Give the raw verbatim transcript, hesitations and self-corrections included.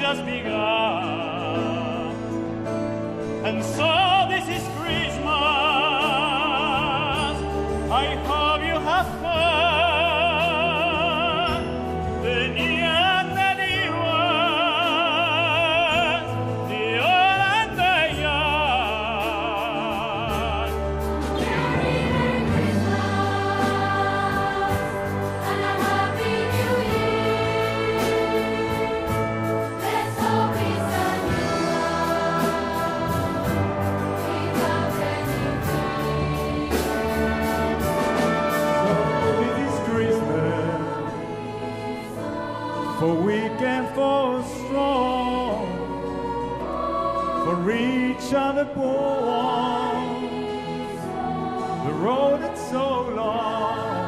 just begun. And so this is Christmas. I hope you have fun. The new and the new ones, the old and the young. Merry Christmas and a Happy New Year. Let's hope it's a new one without any fear. This is Christmas, for weak and for strong, for rich and the poor. The road is so long.